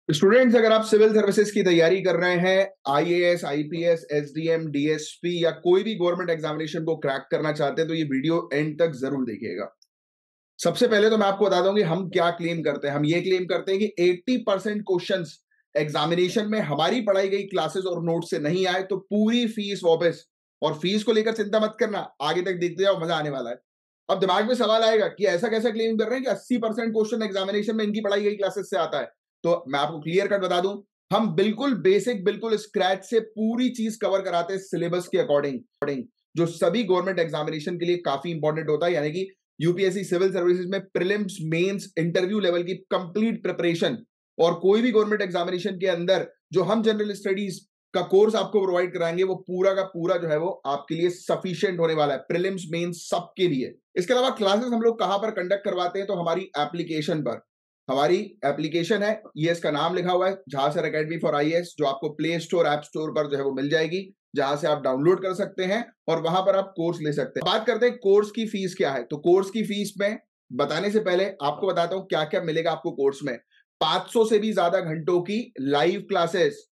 Students, अगर आप civil services की तैयारी कर रहे हैं, आईएएस, आईपीएस, एसडीएम, डीएसपी या कोई भी गवर्नमेंट एग्जामिनेशन को क्रैक करना चाहते हैं तो ये वीडियो एंड तक जरूर देखिएगा। सबसे पहले तो मैं आपको बता दूं कि हम क्या क्लेम करते हैं। हम ये क्लेम करते हैं कि 80% क्वेश्चंस एग्जामिनेशन में हमारी पढ़ाई गई क्लासेस और नोट से नहीं आए तो पूरी फीस वापस। और फीस को लेकर चिंता मत करना, आगे तक देखते जाओ, मजा आने वाला है। अब दिमाग में सवाल आएगा कि ऐसा कैसा क्लेम कर रहे हैं कि 80% क्वेश्चन एग्जामिनेशन में इनकी पढ़ाई गई क्लासेस से आता है। तो मैं आपको क्लियर कट बता दूं, हम बिल्कुल बेसिक, बिल्कुल स्क्रैच से पूरी चीज कवर कराते हैं सिलेबस के अकॉर्डिंग, जो सभी गवर्नमेंट एग्जामिनेशन के लिए काफी इंपॉर्टेंट होता है। यानी कि यूपीएससी सिविल सर्विसेज में प्रीलिम्स, मेंस, इंटरव्यू लेवल की कंप्लीट प्रिपरेशन और कोई भी गवर्नमेंट एग्जामिनेशन के अंदर जो हम जनरल स्टडीज का कोर्स आपको प्रोवाइड कराएंगे वो पूरा का पूरा जो है वो आपके लिए सफिशिएंट होने वाला है, प्रीलिम्स, मेंस सबके लिए। इसके अलावा क्लासेस हम लोग कहां पर कंडक्ट करवाते हैं, तो हमारी एप्लीकेशन पर। हमारी एप्लीकेशन है, ये इसका नाम लिखा हुआ है, झांसर एकेडमी फॉर आईएएस, जो आपको प्ले स्टोर, ऐप स्टोर पर जो है वो मिल जाएगी, जहां से आप डाउनलोड कर सकते हैं और वहां पर आप कोर्स ले सकते हैं। बात करते हैं कोर्स की फीस क्या है। तो कोर्स की फीस में बताने से पहले आपको बताता हूं क्या क्या मिलेगा आपको कोर्स में। 500 से भी ज्यादा घंटों की लाइव क्लासेस,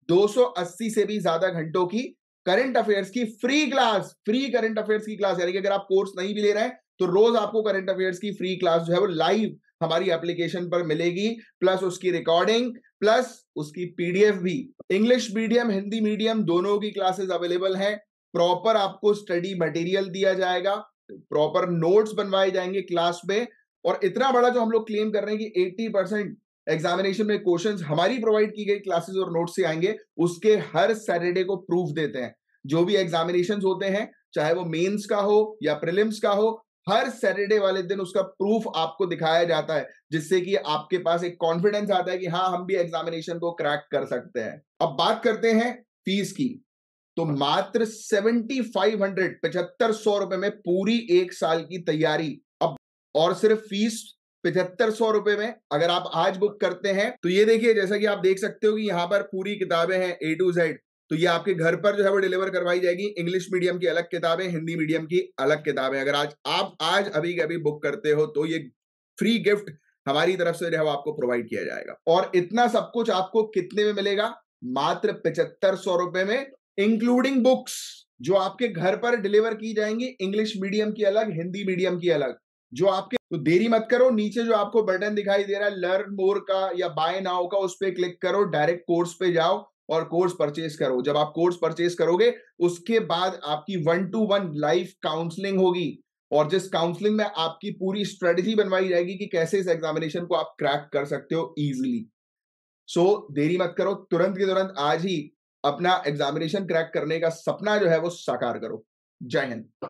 280 से भी ज्यादा घंटों की करंट अफेयर्स की free class, free current affairs की क्लास। यानी कि अगर आप कोर्स नहीं भी ले रहे हैं तो रोज आपको करंट अफेयर्स की फ्री क्लास जो है वो लाइव हमारी एप्लीकेशन पर मिलेगी, प्लस उसकी रिकॉर्डिंग, प्लस उसकी पीडीएफ भी। इंग्लिश मीडियम, हिंदी मीडियम दोनों की क्लासेस अवेलेबल हैं। प्रॉपर आपको स्टडी मटेरियल दिया जाएगा, प्रॉपर नोट्स बनवाए जाएंगे क्लास में। और इतना बड़ा जो हम लोग क्लेम कर रहे हैं कि 80% एग्जामिनेशन में क्वेश्चंस हमारी प्रोवाइड की गई क्लासेस और नोट से आएंगे, उसके हर सैटरडे को प्रूफ देते हैं। जो भी एग्जामिनेशंस होते हैं, चाहे वो मेंस का हो या प्रीलिम्स का हो, हर सैटरडे वाले दिन उसका प्रूफ आपको दिखाया जाता है, जिससे कि आपके पास एक कॉन्फिडेंस आता है कि हाँ, हम भी एग्जामिनेशन को क्रैक कर सकते हैं। अब बात करते हैं फीस की। तो मात्र 7500, 7500 में पूरी एक साल की तैयारी। अब और सिर्फ फीस 7500 में अगर आप आज बुक करते हैं तो ये देखिए, जैसा कि आप देख सकते हो कि यहां पर पूरी किताबें हैं A to Z। तो ये आपके घर पर जो है वो डिलीवर करवाई जाएगी। इंग्लिश मीडियम की अलग किताबें, हिंदी मीडियम की अलग किताबें। अगर आज अभी के अभी बुक करते हो तो ये फ्री गिफ्ट हमारी तरफ से जो है वो आपको प्रोवाइड किया जाएगा। और इतना सब कुछ आपको कितने में मिलेगा? मात्र 7500 में, इंक्लूडिंग बुक्स जो आपके घर पर डिलीवर की जाएंगी, इंग्लिश मीडियम की अलग, हिंदी मीडियम की अलग। जो आपके, तो देरी मत करो, नीचे जो आपको बटन दिखाई दे रहा है लर्न मोर का या बाय नाउ का, उस पर क्लिक करो, डायरेक्ट कोर्स पे जाओ और कोर्स परचेज करो। जब आप कोर्स परचेज करोगे उसके बाद आपकी 1-to-1 लाइव काउंसलिंग होगी, और जिस काउंसलिंग में आपकी पूरी स्ट्रेटजी बनवाई जाएगी कि कैसे इस एग्जामिनेशन को आप क्रैक कर सकते हो इजीली। सो देरी मत करो, तुरंत के तुरंत आज ही अपना एग्जामिनेशन क्रैक करने का सपना जो है वो साकार करो। जय हिंद।